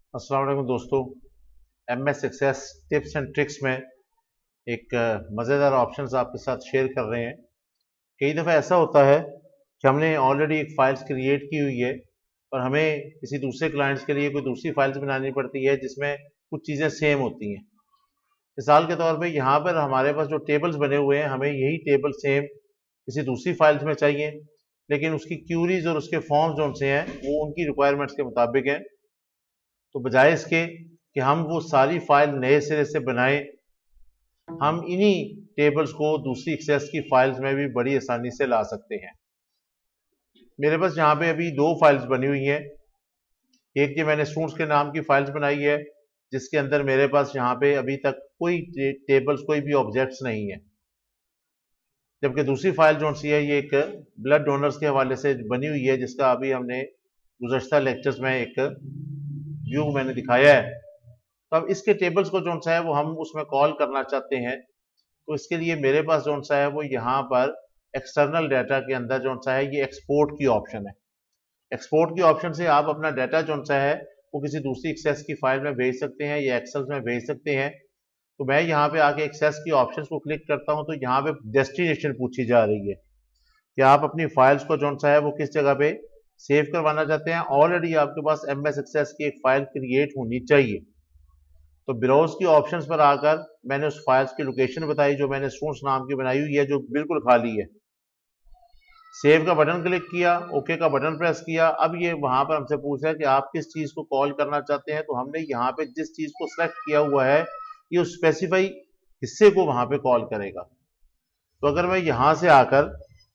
अस्सलाम वालेकुम दोस्तों, MS Access tips and tricks में एक मज़ेदार ऑप्शंस आपके साथ शेयर कर रहे हैं। कई दफ़ा ऐसा होता है कि हमने ऑलरेडी एक फ़ाइल्स क्रिएट की हुई है और हमें किसी दूसरे क्लाइंट्स के लिए कोई दूसरी फाइल्स बनानी पड़ती है जिसमें कुछ चीज़ें सेम होती हैं। मिसाल के तौर पे यहाँ पर हमारे पास जो टेबल्स बने हुए हैं, हमें यही टेबल सेम किसी दूसरी फाइल्स में चाहिए, लेकिन उसकी क्यूरीज और उसके फॉर्म्स जो से हैं वो उनकी रिक्वायरमेंट्स के मुताबिक हैं। तो बजाय इसके कि हम वो सारी फाइल नए सिरे से बनाएं, हम इन्हीं टेबल्स को दूसरी एक्सेस की फाइल्स में भी बड़ी आसानी से ला सकते हैं। मेरे पास यहाँ पे अभी दो फाइल्स बनी हुई हैं। एक ये मैंने स्टूडेंट्स के नाम की फाइल्स बनाई है जिसके अंदर मेरे पास यहाँ पे अभी तक कोई टेबल्स, कोई भी ऑब्जेक्ट्स नहीं है, जबकि दूसरी फाइल जो सी है ये एक ब्लड डोनर्स के हवाले से बनी हुई है जिसका अभी हमने गुज़श्ता लेक्चर्स में एक व्यू मैंने दिखाया है। तो अब इसके टेबल्स को जो सा है वो हम उसमें कॉल करना चाहते हैं, तो इसके लिए मेरे पास जो सा है वो यहाँ पर एक्सटर्नल डाटा के अंदर जो सा है ये एक्सपोर्ट की ऑप्शन है। एक्सपोर्ट की ऑप्शन से आप अपना डाटा जो सा है वो किसी दूसरी एक्सेस की फाइल में भेज सकते हैं या एक्सेल में भेज सकते हैं। तो मैं यहाँ पे आके एक्सेस की ऑप्शन को क्लिक करता हूँ तो यहाँ पे डेस्टिनेशन पूछी जा रही है कि आप अपनी फाइल्स को जो सा है वो किस जगह पे सेव करवाना चाहते हैं। ऑलरेडी आपके पास MS एक्सेस की एक फाइल क्रिएट होनी चाहिए। तो ब्राउज की ऑप्शंस पर आकर मैंने उस फाइल्स की लोकेशन बताई जो मैंने स्टूडेंट्स नाम की बनाई हुई है, जो बिल्कुल खाली है। सेव का बटन क्लिक किया, ओके का बटन प्रेस किया। अब ये वहां पर हमसे पूछ रहा है कि आप किस चीज को कॉल करना चाहते हैं। तो हमने यहाँ पे जिस चीज को सिलेक्ट किया हुआ है ये उस स्पेसिफाई हिस्से को वहां पे कॉल करेगा। तो अगर मैं यहां से आकर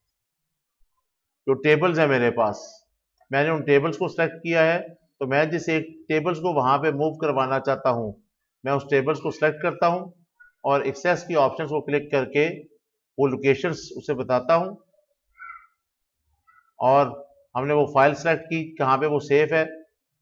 जो टेबल्स है मेरे पास, मैंने उन टेबल्स को सिलेक्ट किया है, तो मैं जिस एक टेबल्स को वहां पे मूव करवाना चाहता हूं मैं उस टेबल्स को सिलेक्ट करता हूं और एक्सेस की ऑप्शंस को क्लिक करके वो लोकेशंस उसे बताता हूं और हमने वो फाइल सेलेक्ट की कहाँ पे वो सेफ है।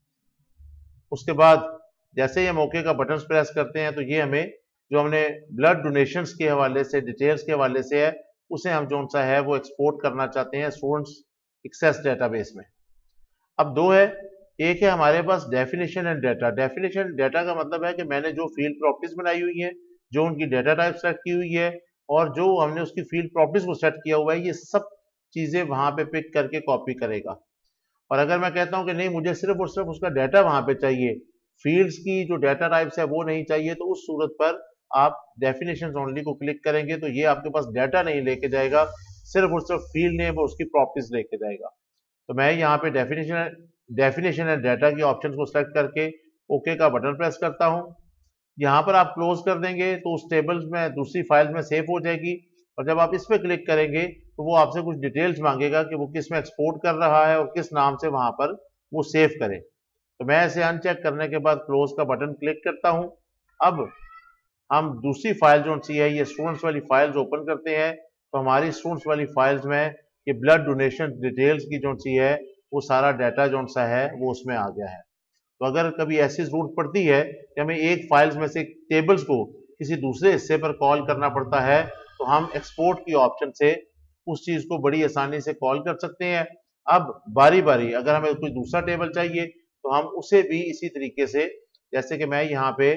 उसके बाद जैसे ही हम ओके का बटन प्रेस करते हैं तो ये हमें जो हमने ब्लड डोनेशंस के हवाले से, डिटेल्स के हवाले से है, उसे हम जो सा है वो एक्सपोर्ट करना चाहते हैं स्टूडेंट्स एक्सेस डेटाबेस में। अब दो है, एक है हमारे पास definition and data. Definition data का मतलब है कि मैंने जो फील्ड प्रॉपर्टीज बनाई हुई है, जो उनकी डाटा टाइप सेलेक्ट की हुई है और जो हमने उसकी फील्ड प्रॉपर्टीज को सेट किया हुआ है, ये सब चीजें वहां पे पिक करके कॉपी करेगा। और अगर मैं कहता हूं कि नहीं, मुझे सिर्फ और सिर्फ उसका डाटा वहां पे चाहिए, फील्ड्स की जो डाटा टाइप्स है वो नहीं चाहिए, तो उस सूरत पर आप डेफिनेशन ओनली को क्लिक करेंगे तो ये आपके पास डाटा नहीं लेके जाएगा, सिर्फ और सिर्फ फील्ड नेम और उसकी प्रॉपर्टीज लेके जाएगा। तो मैं यहाँ पे डेफिनेशन एंड डाटा की ऑप्शन को सेलेक्ट करके ओके का बटन प्रेस करता हूँ। यहाँ पर आप क्लोज कर देंगे तो उस टेबल्स में दूसरी फाइल में सेव हो जाएगी। और जब आप इस पर क्लिक करेंगे तो वो आपसे कुछ डिटेल्स मांगेगा कि वो किस में एक्सपोर्ट कर रहा है और किस नाम से वहां पर वो सेव करे। तो मैं इसे अनचेक करने के बाद क्लोज का बटन क्लिक करता हूं। अब हम दूसरी फाइल जो सी है ये स्टूडेंट्स वाली फाइल्स ओपन करते हैं, तो हमारी स्टूडेंट्स वाली फाइल्स में ये ब्लड डोनेशन डिटेल्स की जो सी है वो सारा डाटा जो सा है वो उसमें आ गया है। तो अगर कभी ऐसी जरूरत पड़ती है कि हमें एक फाइल्स में से टेबल्स को किसी दूसरे हिस्से पर कॉल करना पड़ता है, तो हम एक्सपोर्ट की ऑप्शन से उस चीज को बड़ी आसानी से कॉल कर सकते हैं। अब बारी बारी अगर हमें कोई दूसरा टेबल चाहिए तो हम उसे भी इसी तरीके से, जैसे कि मैं यहाँ पे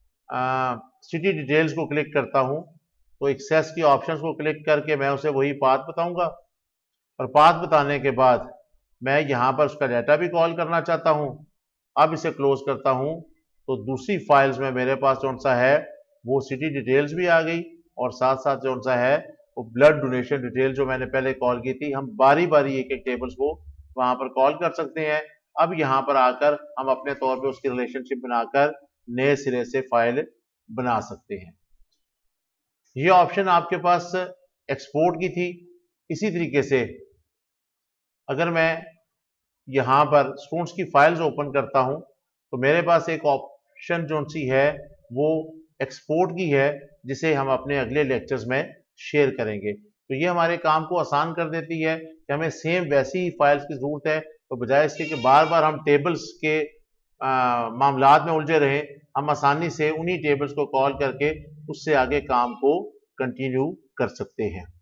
सिटी डिटेल्स को क्लिक करता हूँ तो एक्सेस की ऑप्शंस को क्लिक करके मैं उसे वही पाथ बताऊंगा और पाथ बताने के बाद मैं यहाँ पर उसका डाटा भी कॉल करना चाहता हूँ। अब इसे क्लोज करता हूँ तो दूसरी फाइल्स में मेरे पास कौन सा है वो सिटी डिटेल्स भी आ गई और साथ साथ जो सा है वो ब्लड डोनेशन डिटेल जो मैंने पहले कॉल की थी। हम बारी बारी एक एक टेबल्स को वहां पर कॉल कर सकते हैं। अब यहाँ पर आकर हम अपने तौर पे उसकी रिलेशनशिप बनाकर नए सिरे से फाइल बना सकते हैं। ये ऑप्शन आपके पास एक्सपोर्ट की थी। इसी तरीके से अगर मैं यहाँ पर स्टूडेंट्स की फाइल्स ओपन करता हूँ तो मेरे पास एक ऑप्शन जो सी है वो एक्सपोर्ट की है, जिसे हम अपने अगले लेक्चर्स में शेयर करेंगे। तो ये हमारे काम को आसान कर देती है कि हमें सेम वैसी ही फाइल्स की जरूरत है, तो बजाय इसके कि बार बार हम टेबल्स के मामलात में उलझे रहें, हम आसानी से उन्हीं टेबल्स को कॉल करके उससे आगे काम को कंटिन्यू कर सकते हैं।